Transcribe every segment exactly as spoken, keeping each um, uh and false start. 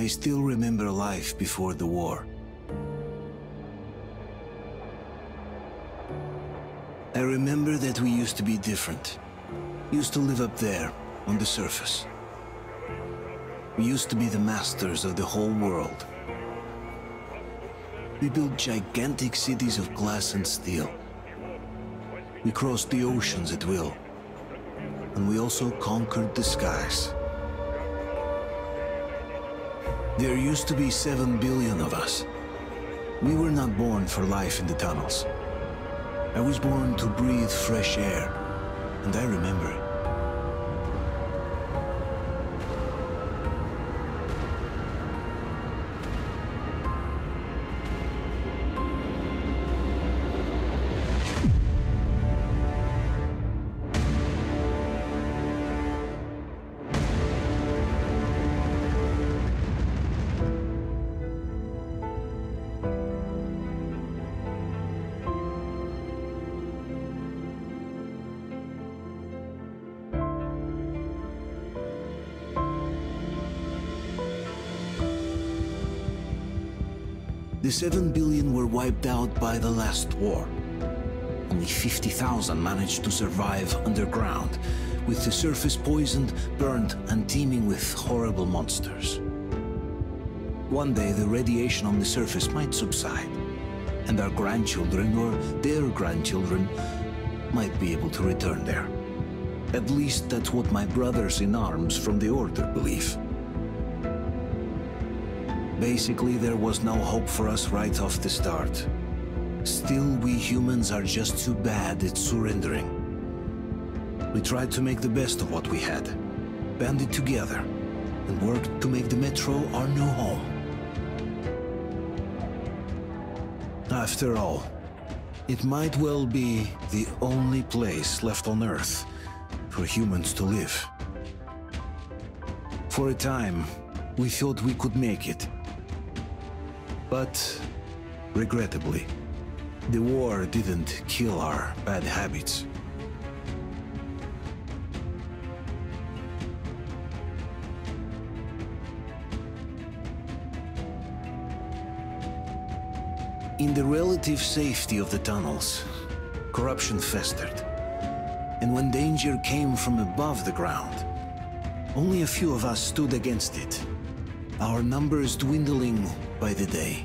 still remember life before the war. I remember that we used to be different. Used to live up there, on the surface. We used to be the masters of the whole world. We built gigantic cities of glass and steel. We crossed the oceans at will. And we also conquered the skies. There used to be seven billion of us. We were not born for life in the tunnels. I was born to breathe fresh air, and I remember it. The seven billion were wiped out by the last war. Only fifty thousand managed to survive underground, with the surface poisoned, burnt, and teeming with horrible monsters. One day the radiation on the surface might subside, and our grandchildren or their grandchildren might be able to return there. At least that's what my brothers in arms from the Order believe. Basically, there was no hope for us right off the start. Still, we humans are just too bad at surrendering. We tried to make the best of what we had, banded together, and worked to make the Metro our new home. After all, it might well be the only place left on Earth for humans to live. For a time, we thought we could make it. But, regrettably, the war didn't kill our bad habits. In the relative safety of the tunnels, corruption festered. And when danger came from above the ground, only a few of us stood against it, our numbers dwindling by the day.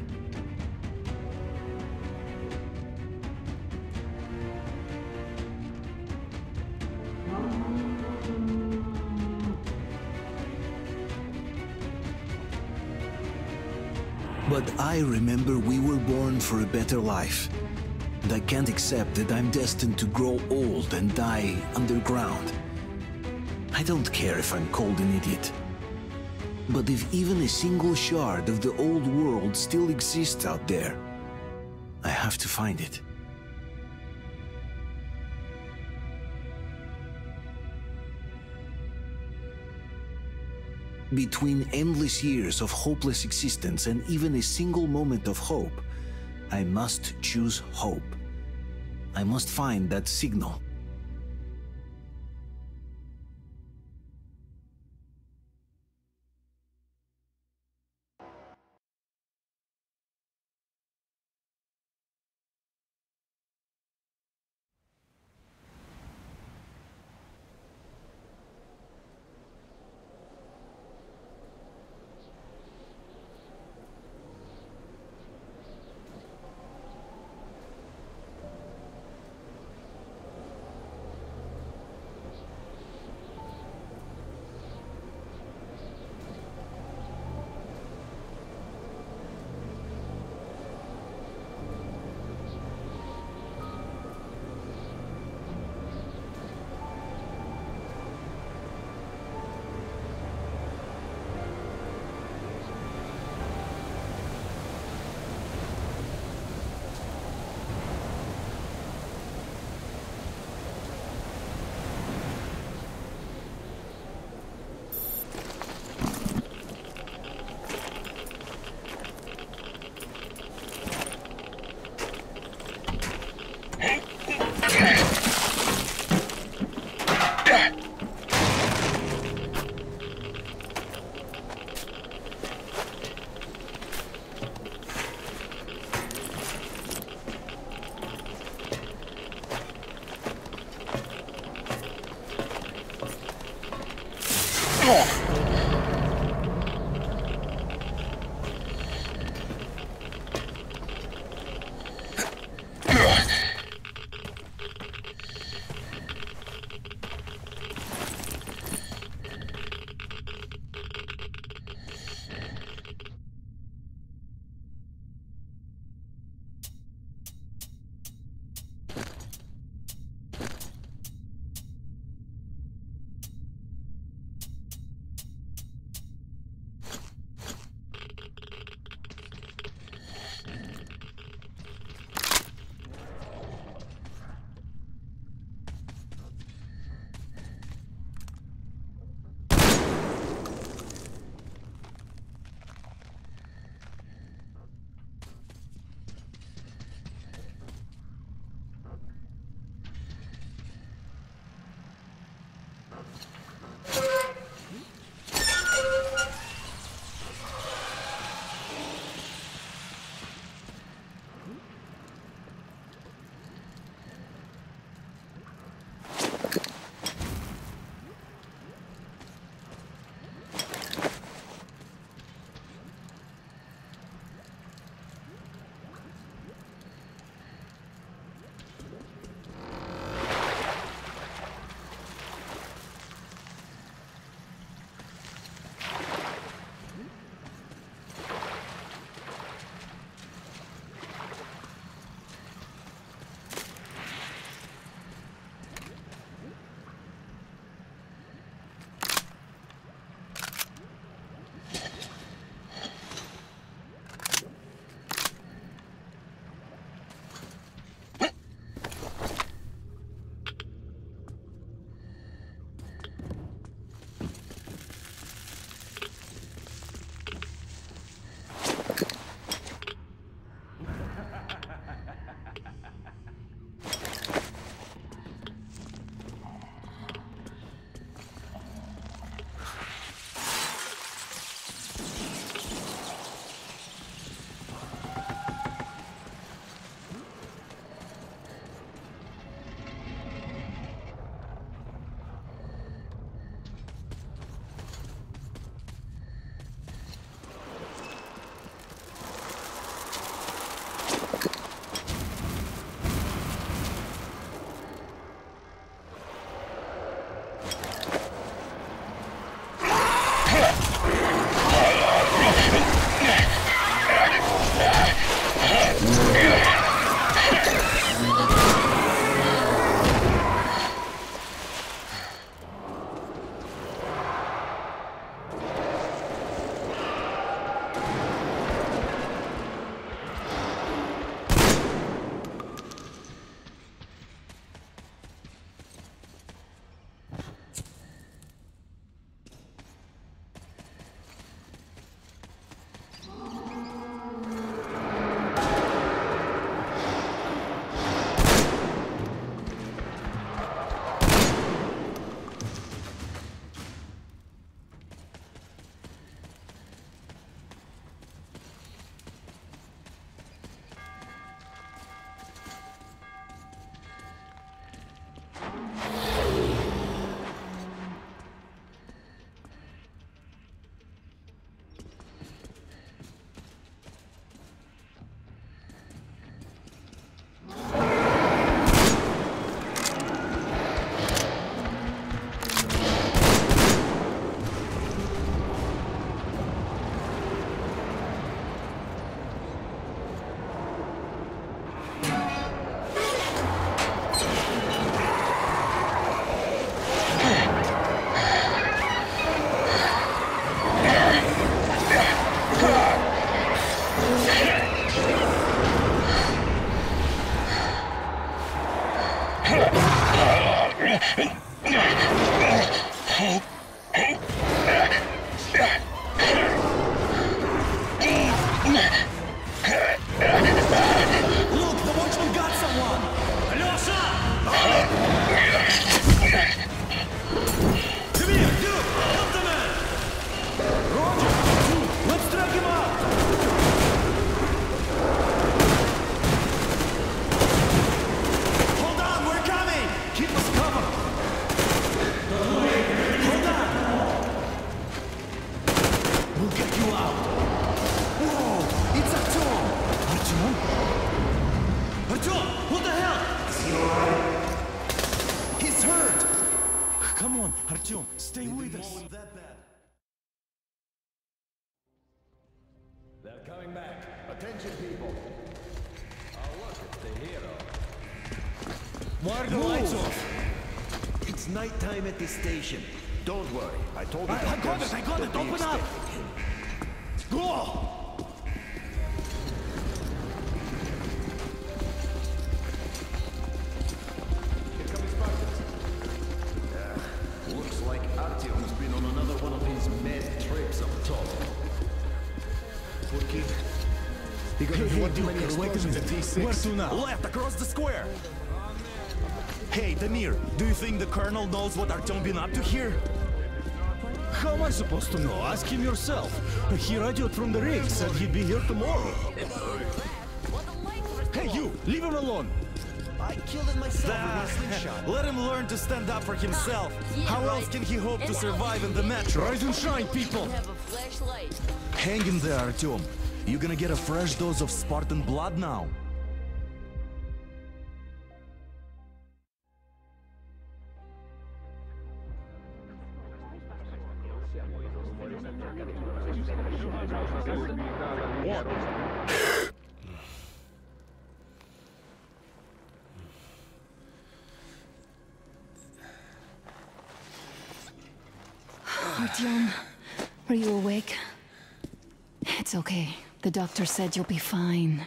But I remember we were born for a better life, and I can't accept that I'm destined to grow old and die underground. I don't care if I'm called an idiot. But if even a single shard of the old world still exists out there, I have to find it. Between endless years of hopeless existence and even a single moment of hope, I must choose hope. I must find that signal. We'll get you out! Whoa! It's Artyom! Artyom? Artyom! What the hell? Is he alright? He's hurt! Come on, Artyom, stay with us. That bad. They're coming back. Attention, people. Oh, look, it's the hero. Why are the lights off? It's nighttime at this station. Don't worry, I told you. I, I got it, I got it, open up! Go! Here come his buckets. Yeah, looks like Artyom's been on another one of his mad trips up top. Poor kid. He got hey, hey, too many explosions at T six. Where to now? Left, across the square. Hey, Damir, do you think the Colonel knows what Artyom been up to here? How am I supposed to know? Ask him yourself. He radioed from the rig, said he'd be here tomorrow. Hey, you! Leave him alone! I killed him myself Ah, with my slingshot. let him learn to stand up for himself. How else can he hope to survive in the metro? Rise and shine, people! Hang in there, Artyom. You're gonna get a fresh dose of Spartan blood now. Artyom, are you awake? It's okay. The doctor said you'll be fine.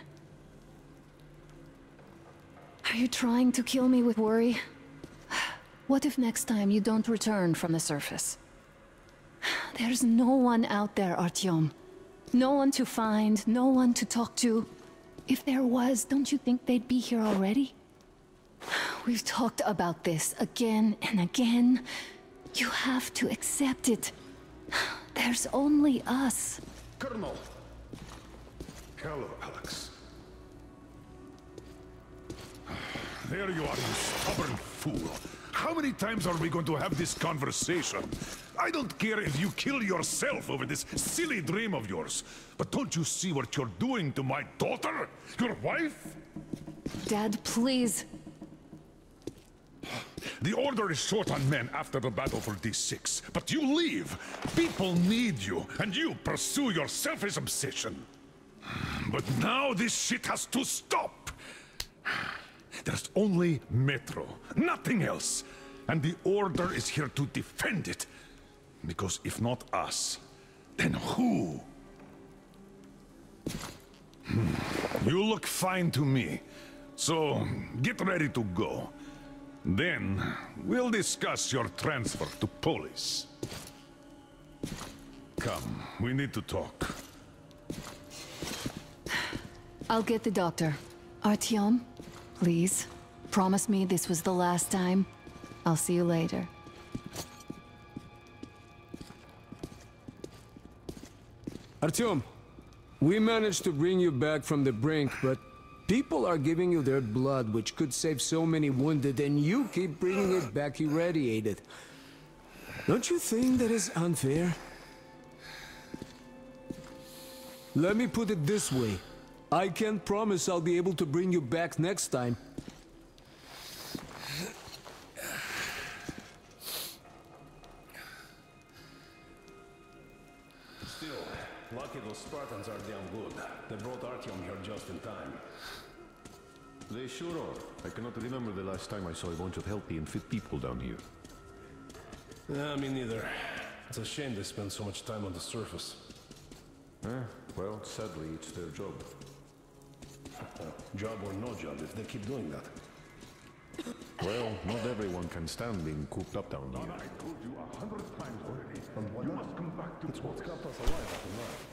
Are you trying to kill me with worry? What if next time you don't return from the surface? There's no one out there, Artyom. No one to find, no one to talk to. If there was, don't you think they'd be here already? We've talked about this again and again. You have to accept it. There's only us. Colonel! Hello, Alex. There you are, you stubborn fool. How many times are we going to have this conversation? I don't care if you kill yourself over this silly dream of yours, but don't you see what you're doing to my daughter? Your wife? Dad, please. The Order is short on men after the battle for D six, but you leave. People need you, and you pursue your selfish obsession. But now this shit has to stop. There's only Metro, nothing else. And the Order is here to defend it. Because if not us, then who? Hmm. You look fine to me. So, get ready to go. Then, we'll discuss your transfer to Polis. Come, we need to talk. I'll get the doctor. Artyom, please, promise me this was the last time. I'll see you later. Artyom, we managed to bring you back from the brink, but people are giving you their blood, which could save so many wounded, and you keep bringing it back irradiated. Don't you think that is unfair? Let me put it this way. I can't promise I'll be able to bring you back next time. Still, lucky those Spartans are damn good. They brought Artyom here just in time. They sure are. I cannot remember the last time I saw a bunch of healthy and fit people down here. Yeah, me neither. It's a shame they spend so much time on the surface. Eh, well, sadly, it's their job. Job or no job, if they keep doing that. Well, not everyone can stand being cooped up down here. I told you a hundred times already. You must come back to It's what's kept us alive up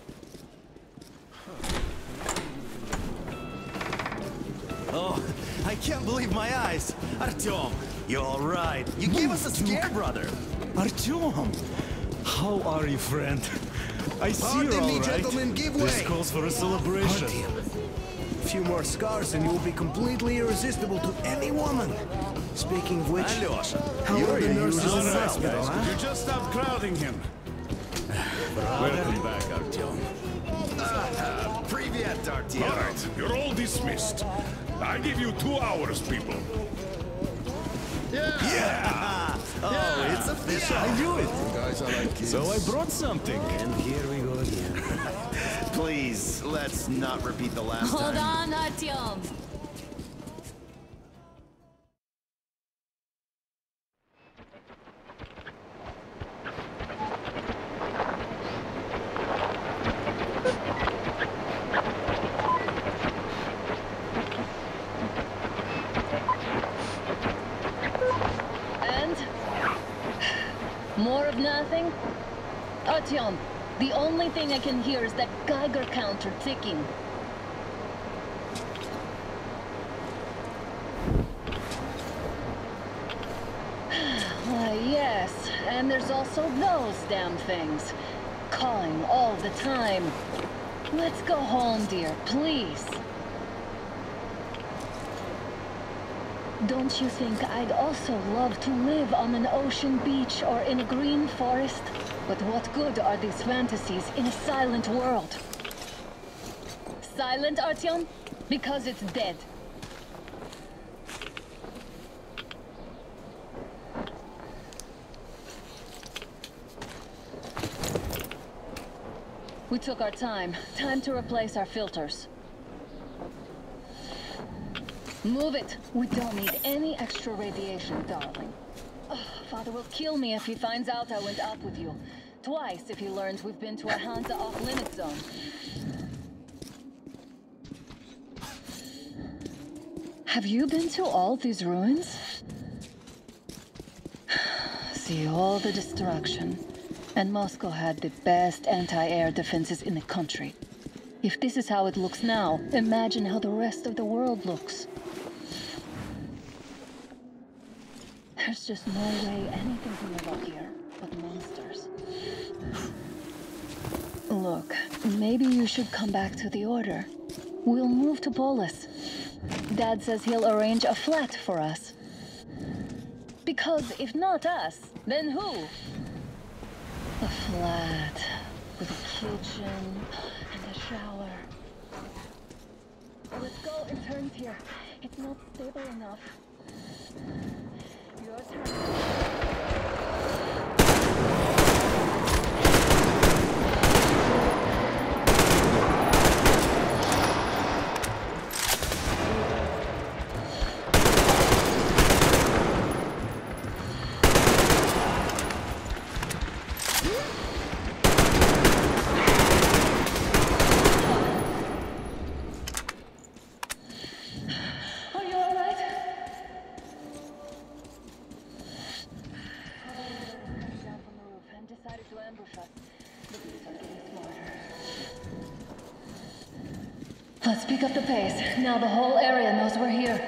to now. Oh, I can't believe my eyes. Artyom, you're all right. You gave us a scare, brother. Artyom! How are you, friend? I see you're Pardon all me, right. gentlemen, give This way! calls for a celebration. A few more scars and you'll be completely irresistible to any woman. Speaking of which, Alyosha, how are the nurses in the All right, hospital, guys, huh? you just stop crowding him. Welcome back, Artyom. Uh, Привет, Artyom. All right, you're all dismissed. I give you two hours, people. Yeah! Oh, it's official. I knew it. Guys, I like kids. So I brought something. And here we go again. Please, let's not repeat the last Hold time. on, Artyom. And? More of nothing? Artyom, the only thing I can hear is that Geiger counter ticking. Why, yes, and there's also those damn things. Calling all the time. Let's go home, dear, please. Don't you think I'd also love to live on an ocean beach or in a green forest? But what good are these fantasies in a silent world? Silent, Artyom? Because it's dead. We took our time. Time to replace our filters. Move it! We don't need any extra radiation, darling. Oh, Father will kill me if he finds out I went out with you. Twice if he learns we've been to a Hansa off-limit zone. Have you been to all these ruins? See all the destruction. And Moscow had the best anti-air defenses in the country. If this is how it looks now, imagine how the rest of the world looks. There's just no way anything can live up here but monsters. Look, maybe you should come back to the Order. We'll move to Polis. Dad says he'll arrange a flat for us. Because if not us, then who? A flat with a kitchen and a shower. Let's go in turns here. It's not stable enough. Your turn. Let's pick up the pace. Now the whole area knows we're here.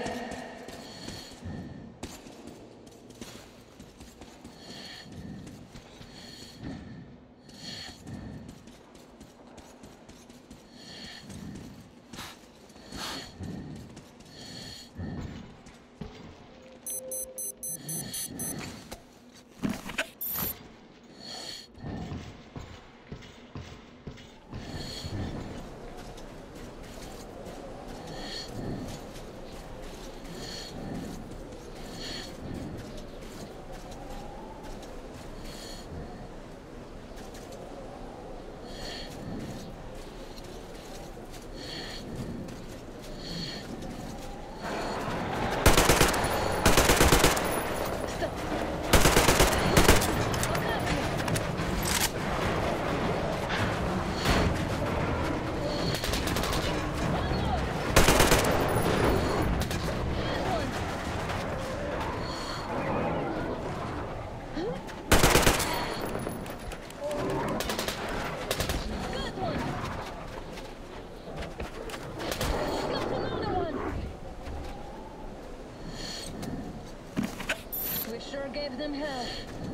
Gave them hell.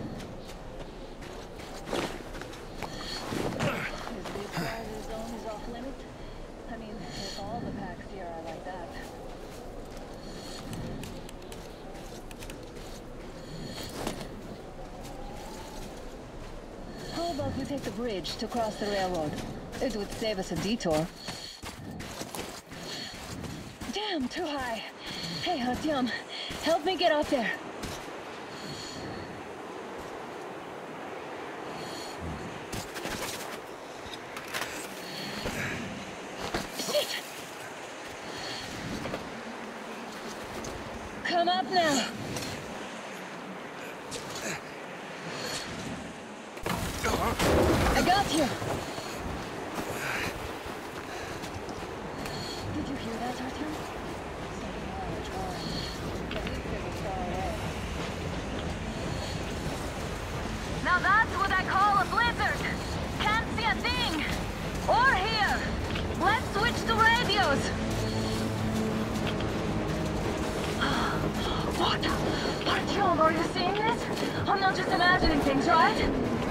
Is this why the zone is off limit? I mean, if all the packs here are like that. How about we take the bridge to cross the railroad. It would save us a detour. Damn, too high. Hey, Artyom, help me get up there. Shit! Come up now. I got you. Did you hear that, Artyom? Now that's what I call a blizzard. Can't see a thing. Or hear. Let's switch to radios. What? Artyom, are you seeing this? I'm not just imagining things, right?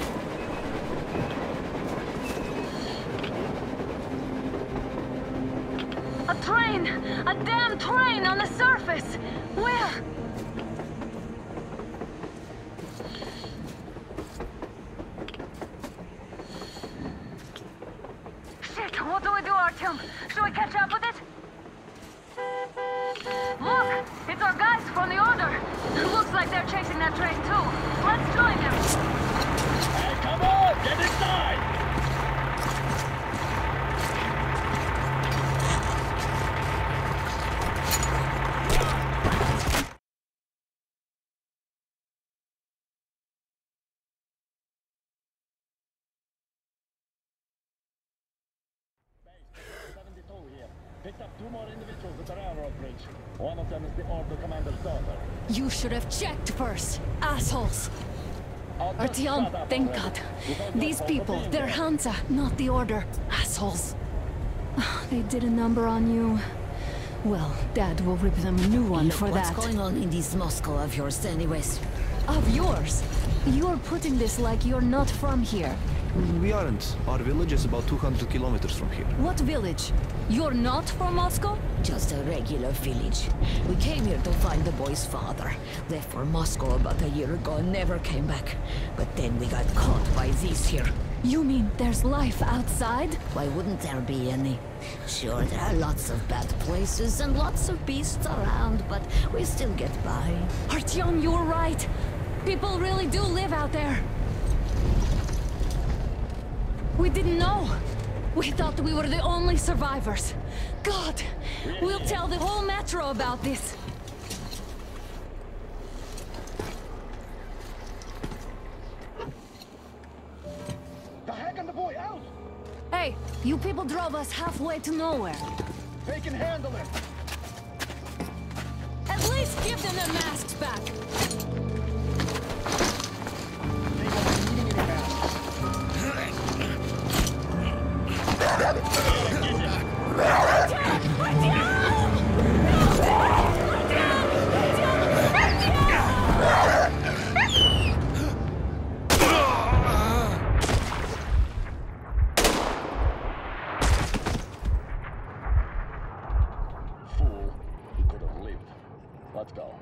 A train! A damn train on the surface! Where? Shit! What do we do, Artyom? Should we catch up with it? Look! It's our guys from the Order! Looks like they're chasing that train too. Let's join them! Hey, come on! Get inside! Picked up two more individuals at the railroad bridge. One of them is the Order commander's daughter. You should have checked first, assholes! Artyom, thank God. These people, they're Hansa, not the Order. Assholes. They did a number on you. Well, Dad will rip them a new one Look, for what's that. What's going on in this Moscow of yours anyways? Of yours? You're putting this like you're not from here. We aren't. Our village is about two hundred kilometers from here. What village? You're not from Moscow? Just a regular village. We came here to find the boy's father. Left for Moscow about a year ago and never came back. But then we got caught by these here. You mean there's life outside? Why wouldn't there be any? Sure, there are lots of bad places and lots of beasts around, but we still get by. Artyom, you're right. People really do live out there. We didn't know. We thought we were the only survivors. God, we'll tell the whole metro about this. The heck and the boy out! Hey, you people drove us halfway to nowhere. They can handle it! At least give them their masks back. They won't be needing any masks. Fool, he could have lived. Let's go.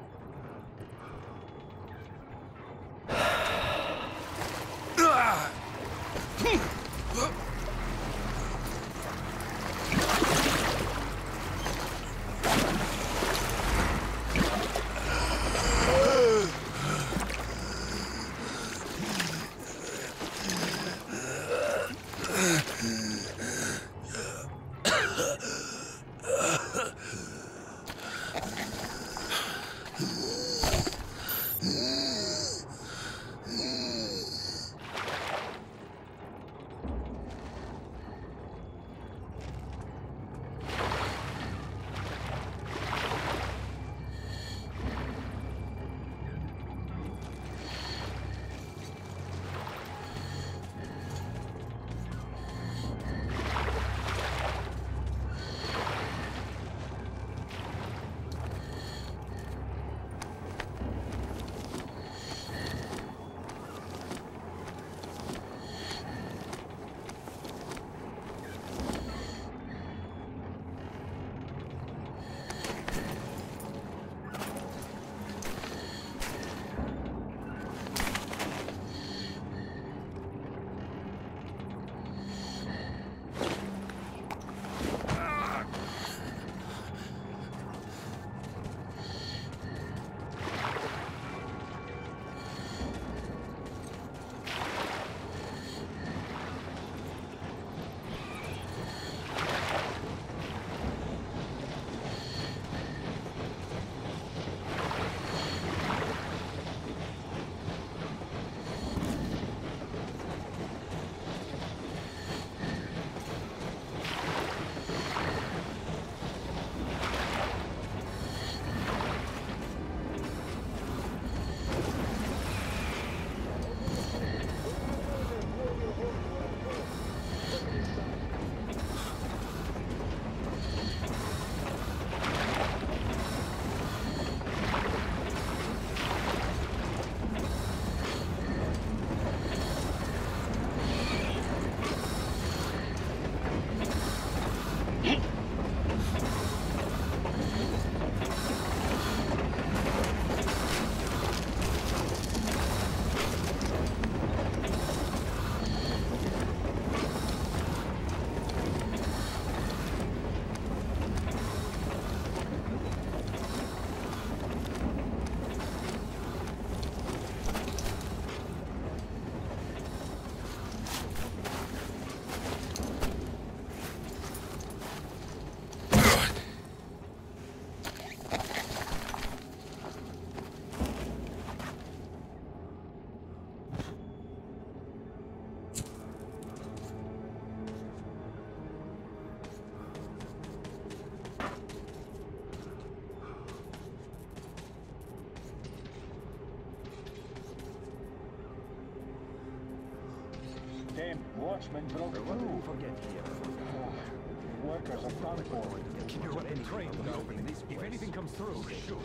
Dutchman broke through. Forget here. Workers are done for. Keep your weapon trained in the open. If anything comes through, shoot.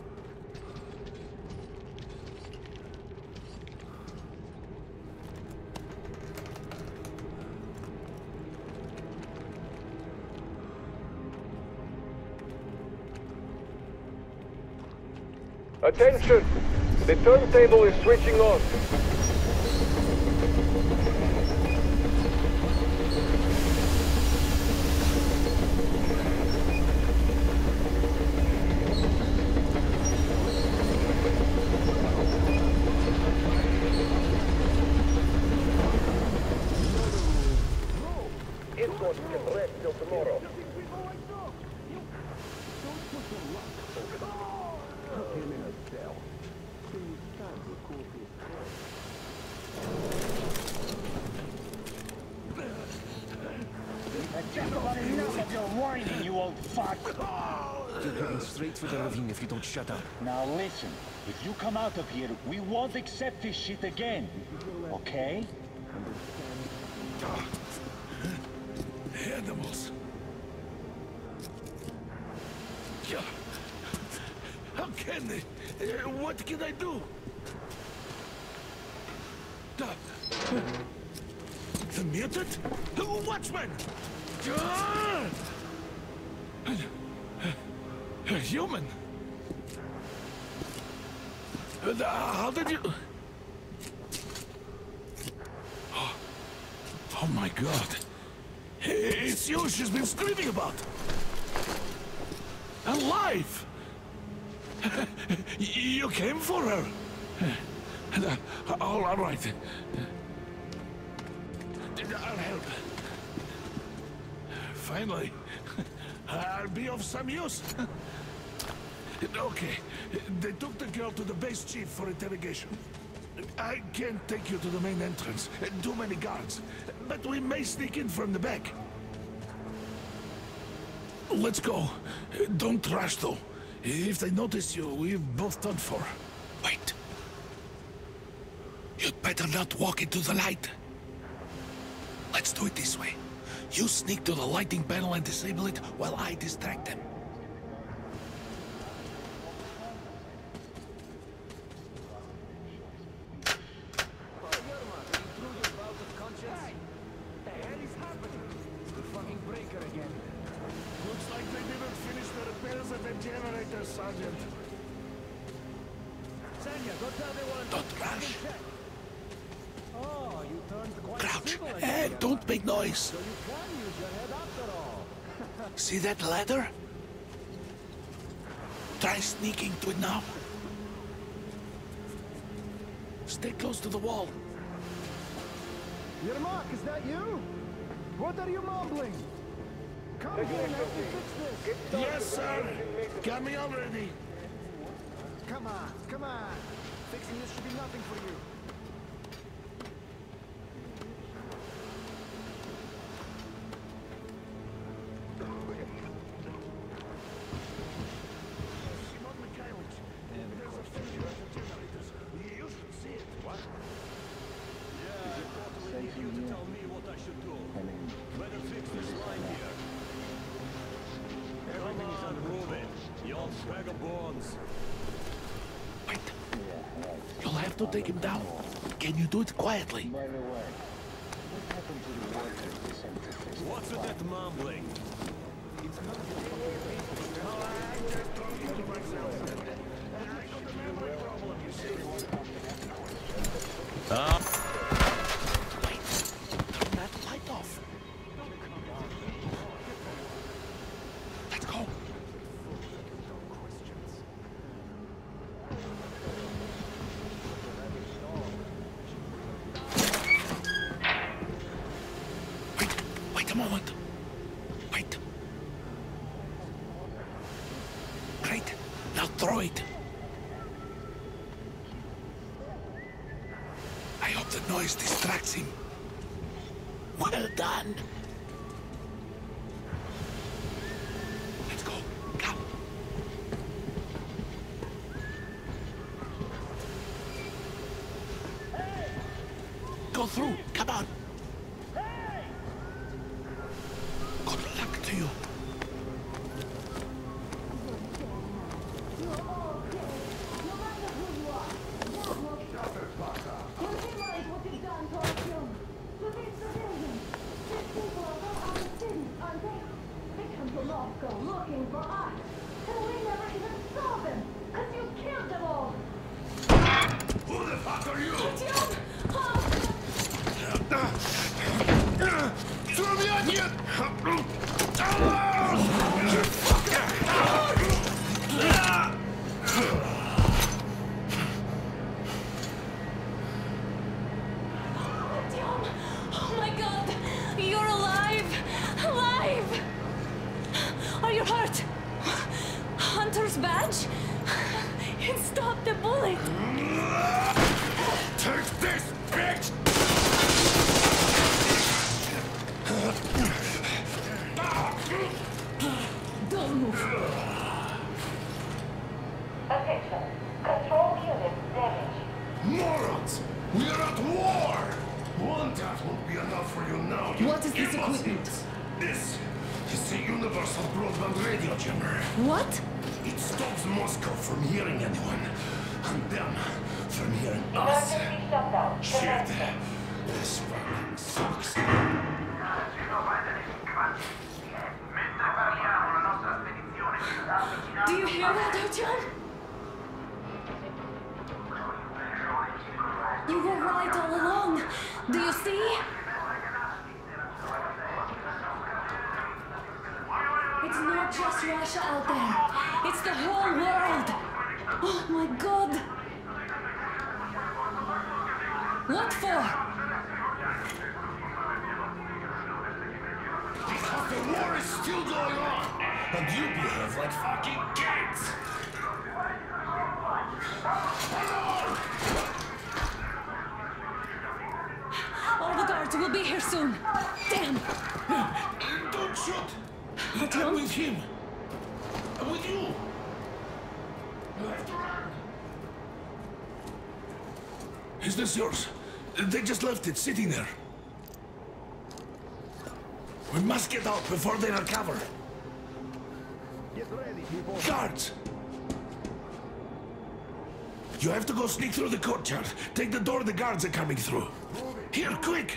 Attention! The turntable is switching on. Escorts can rest till tomorrow. Just about enough of your whining, you old fuck! You're heading straight for the ravine if you don't shut up. Now listen, if you come out of here, we won't accept this shit again. Okay? Animals. Yeah. How can they? Uh, what can I do? The, the mutant? Watchman! Ah! A human? Uh, How did you... Oh, oh my God. It's you she's been screaming about. Alive! You came for her. All right. I'll help. Finally, I'll be of some use. Okay, they took the girl to the base chief for interrogation. I can't take you to the main entrance. Too many guards. But we may sneak in from the back. Let's go. Don't rush, though. If they notice you, we've both done for. Wait. You'd better not walk into the light. Let's do it this way. You sneak to the lighting panel and disable it while I distract them. Don't rush. Oh, you turned quite Crouch civil again. and don't make noise. So you can use your head after all. See that ladder? Try sneaking to it now. Stay close to the wall. Yermak, is that you? What are you mumbling? Come here and help me fix this. Yes, sir. Got me already. Come on, come on. Fixing this should be nothing for you. Wait. You'll have to take him down. Can you do it quietly? By the way, what happened to the workers they sent to fix What's with that mumbling? It's not Uh. Wait. Turn that light off. Let's go. Wait. Wait a moment. Wait. Great. Now throw it. I hope the noise distracts him. Well done. Let's go. Come. Go through. Come on. Hey! to you. Looking for us, and we never even saw them, because you killed them all! Who the fuck are you? Throw me on you! Oh my god! You're alive! Alive! Are you hurt? Hunter's badge? It stopped the bullet! Take this, bitch! Don't move! Attention. Control unit damaged. Morons! We are at war! One death won't be enough for you now. You What is this imbeciles. equipment? This is the Universal Broadband Radio Jammer. What? It stops Moscow from hearing anyone, and them from hearing us. Emergency shutdown. Shit. This fucking sucks. Do you hear that, Artyom? You were right all along. Do you see? It's not just Russia out there. It's the whole world. Oh my god. What for? Because the war is still going on, and you behave like fucking kids. All the guards will be here soon. Damn. Don't shoot. Artyom? I'm with him. I'm with you. You have to run. Is this yours? They just left it sitting there. We must get out before they recover. Get ready, people. Guards! You have to go sneak through the courtyard. Take the door the guards are coming through. Here, quick!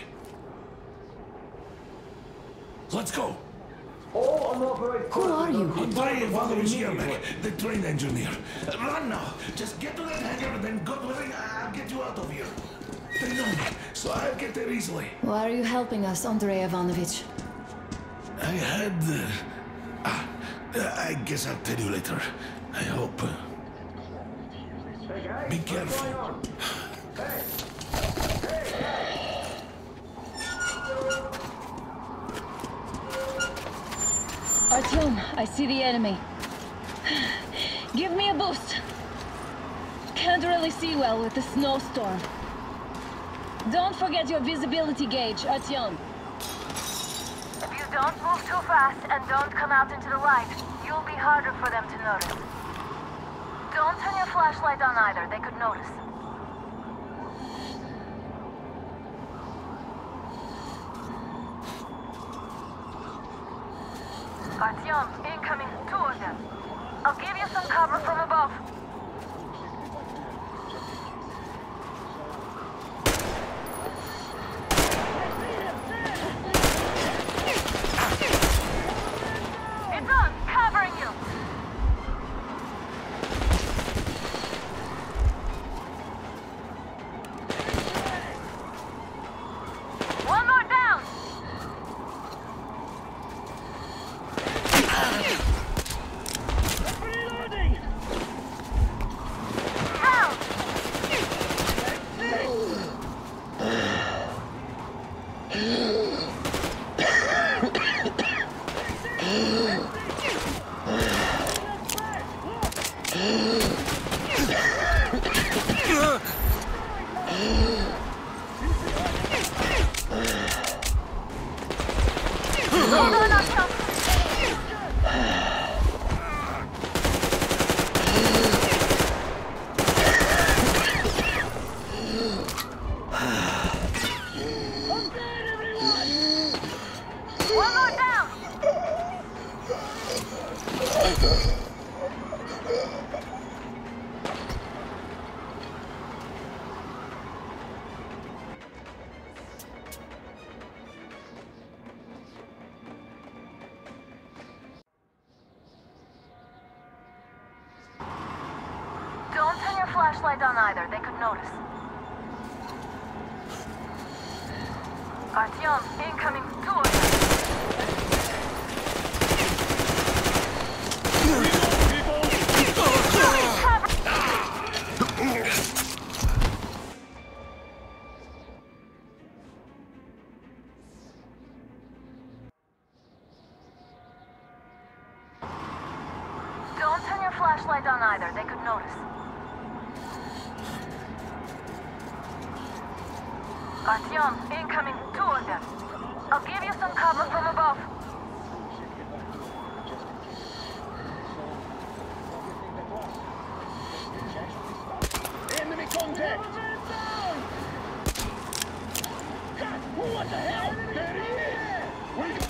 Let's go. All unauthorized Who are you? Andrei Ivanovich Yermak, the train engineer. Uh, Run now. Just get to that hangar and then God willing, I'll get you out of here. They know me, so I'll get there easily. Why are you helping us, Andrei Ivanovich? I had... Uh, ah, uh, I guess I'll tell you later. I hope. Uh, be careful. Artyom, I see the enemy. Give me a boost. Can't really see well with the snowstorm. Don't forget your visibility gauge, Artyom. If you don't move too fast and don't come out into the light, you'll be harder for them to notice. Don't turn your flashlight on either, they could notice. Artyom, incoming, two of them. I'll give you some cover from above. It's on, covering you. One more down. Down. Hold on, Artyom. One more down. Don't turn your flashlight on either, they could notice. Artyom, incoming, two of them. Don't turn your flashlight on either, they could notice. Artyom, incoming, two of them. I'll give you some cover from above. Enemy contact! What the hell? There he is!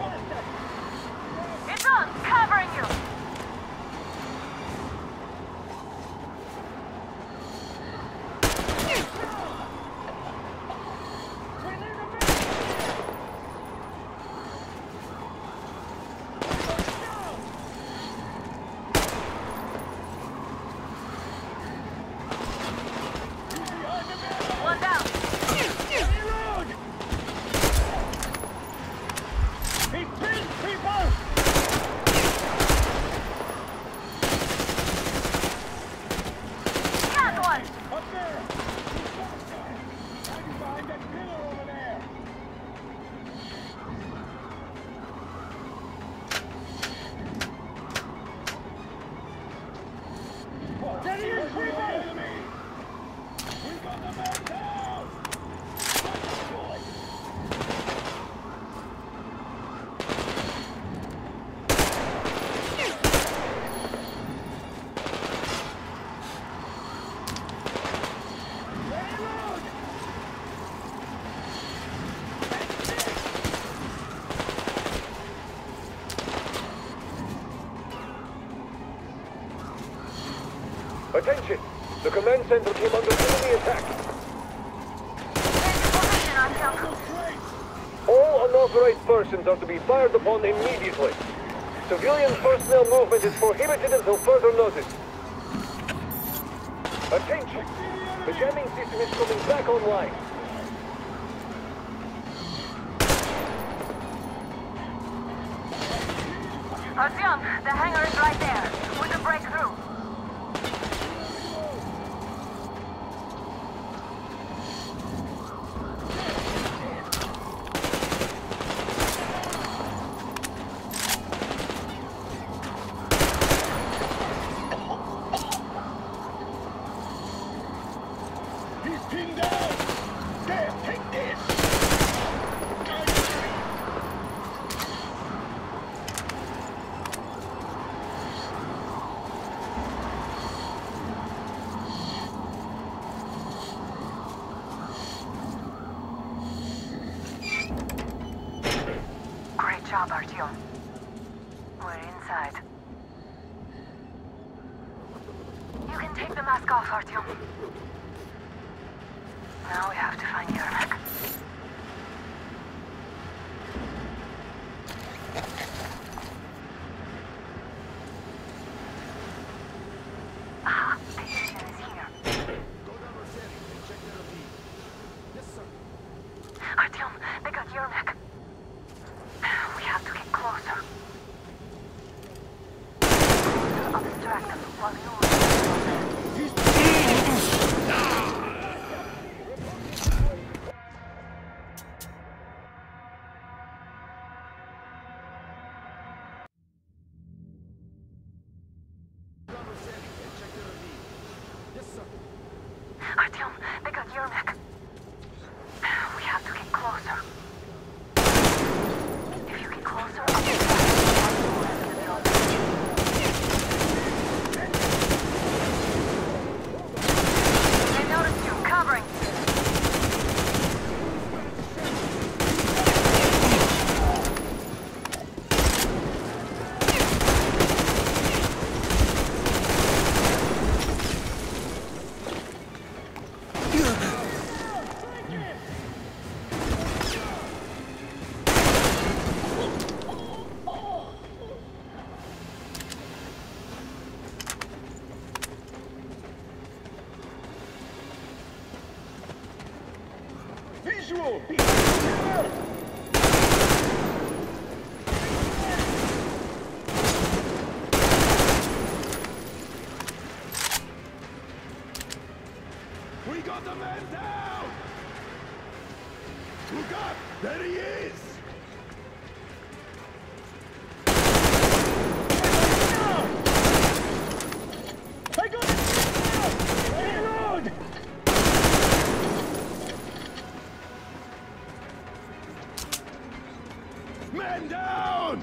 It's on, covering you! One down. He kills people! Got one! Up there! Hiding behind that pillar over there! There he is, people! We got the man down! Attention! The command center came under enemy attack. All unauthorized persons are to be fired upon immediately. Civilian personnel movement is prohibited until further notice. Attention! The jamming system is coming back online. Artyom, the hangar is right there. We can break through. He's pinned down! There, take this! Great job, Artyom. We're inside. You can take the mask off, Artyom. Now we have to find Yermak. Ah, the engine is here. Artyom, they got Yermak. We have to get closer. I'll distract them while you... Artyom, they got Yermak. We have to get closer. If you get closer, I'll get They noticed you, covering. man down! Look up! There he is! I got it! Reload! Man down!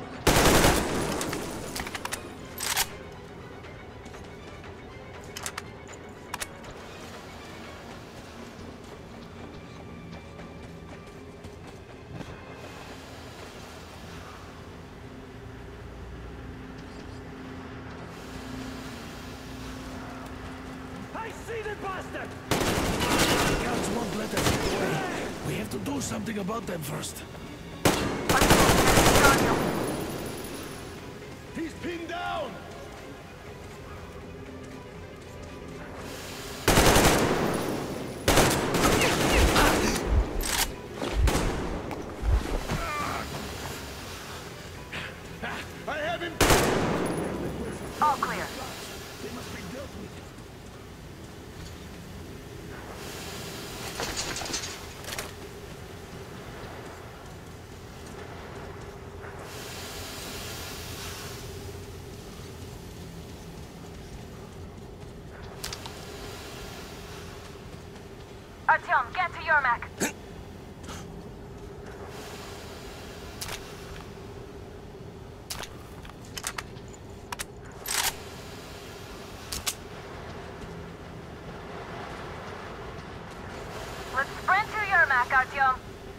I see the bastard! Scouts won't let us get away. We have to do something about them first. He's pinned down! I have him! All clear. They must be dealt with. Artyom, get to Yermak. Let's sprint to Yermak, Artyom.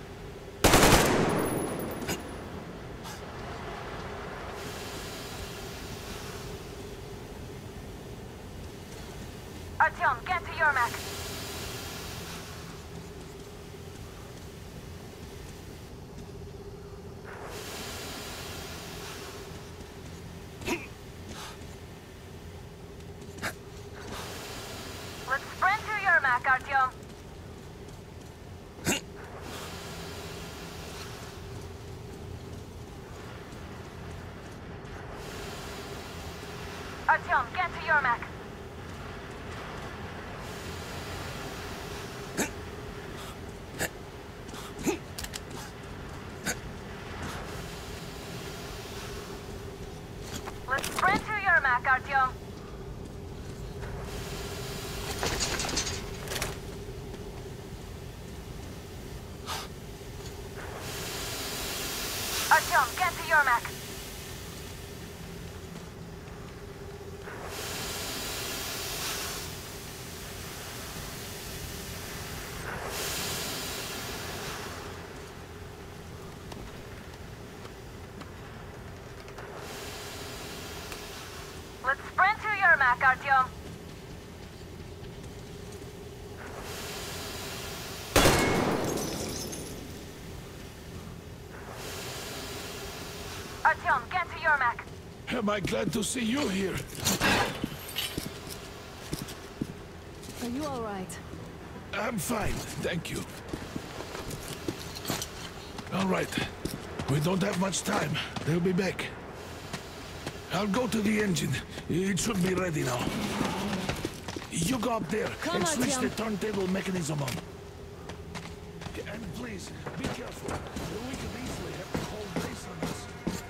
Artyom, get to Yermak. Let's sprint to Yermak, Artyom. Artyom, get to Yermak. Let's sprint to Yermak, Artyom. Artyom, get to Yermak. Let's sprint to Yermak, Artyom. Artyom, get to Yermak. Am I glad to see you here? Are you all right? I'm fine, thank you. All right. We don't have much time. They'll be back. I'll go to the engine. It should be ready now. You go up there Come and on, switch Tim. the turntable mechanism on. And please, be careful. We could easily have the whole base on us.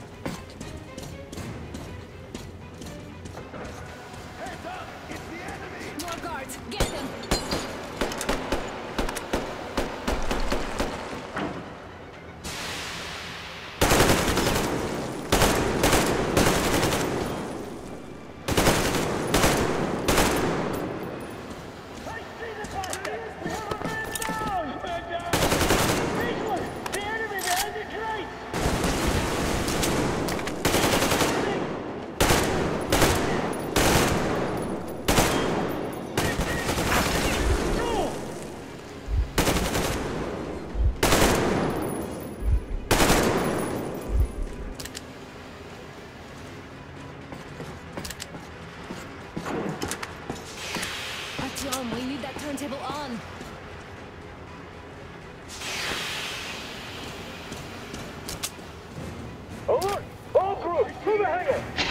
Heads up! It's the enemy! More guards! Get them! I see the bastard! Man down! Man down! Visual! The enemy behind the crate! Go! Artyom, we need that turntable on. Alert! All crew, to the hangar!